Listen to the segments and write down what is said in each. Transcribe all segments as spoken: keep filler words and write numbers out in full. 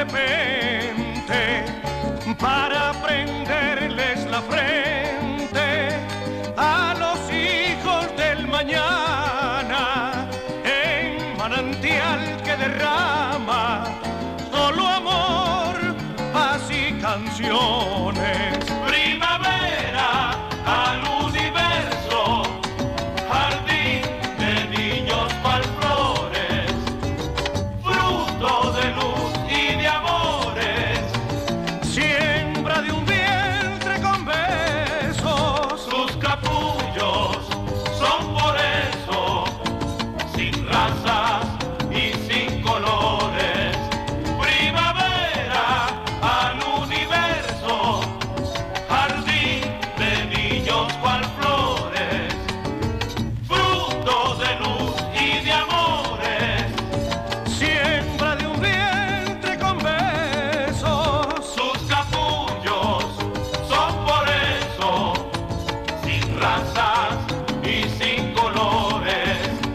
repente para prenderles la frente a los hijos del mañana en manantial que derrama solo amor, paz y canciones. Primavera al universo, jardín de niños cual flores, fruto de luz y de amores, siembra de un vientre con besos. Sus capullos son por eso, sin razas y sin colores. Primavera al universo, jardín de niños cual flores, fruto de luz y de amores, siembra de un vientre con besos. Sus capullos son por eso, sin razas y sin colores.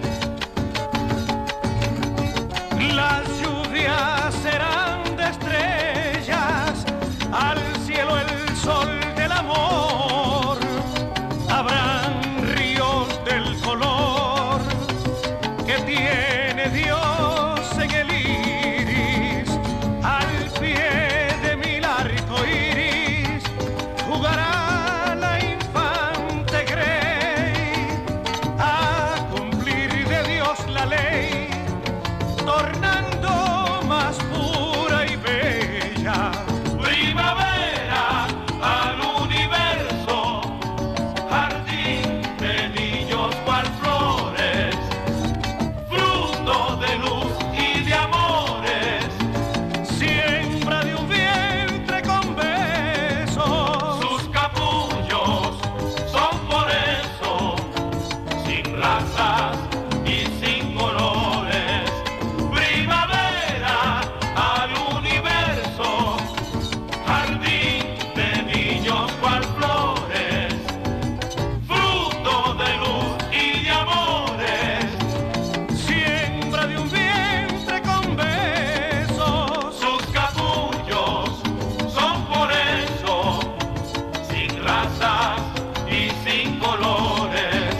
Las lluvias serán de estrellas, al cielo el sol del amor. Habrán ríos del color que tiene Dios en el iris. Al pie de mil arcoíris jugará la infante Grey a cumplir de Dios la ley, tornando más pura y bella. Primavera al universo, jardín de niños cual flores, fruto de luz y de amores, siembra de un vientre con besos. Sus capullos son por eso, sin razas y sin colores. Primavera al universo, jardín de niños cual flores, fruto de luz y de amores, siembra de un vientre con besos. Sus capullos son por eso, sin razas y sin colores.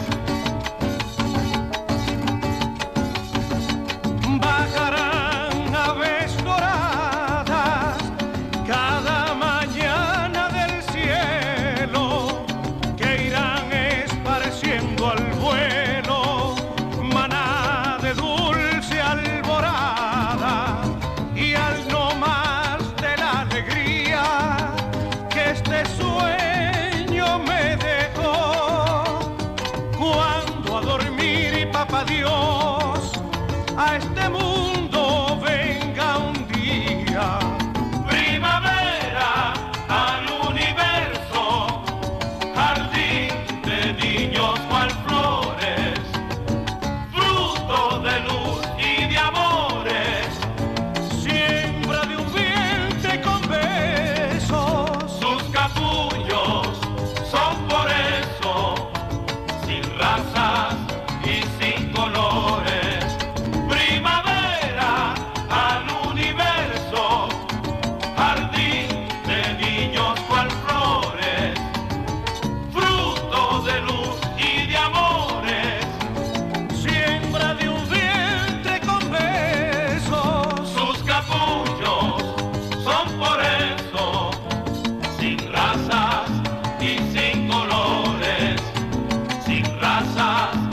Bajarán aves doradas cada mañana del cielo, que irán esparciendo al vuelo maná de dulce alborada. Y al no más de la alegría que este sueño me dejó, cuando a dormir y papá Dios a este mundo venga un día. Primavera al universo, jardín de niños cual flores, fruto de luz y de amores, siembra de un vientre con besos. Sus capullos son por eso, sin razas y sin colores. Primavera al universo, jardín de niños cual flores, fruto de luz y de amores, siembra de un vientre con besos. Sus capullos son por eso, sin razas y sin colores, sin razas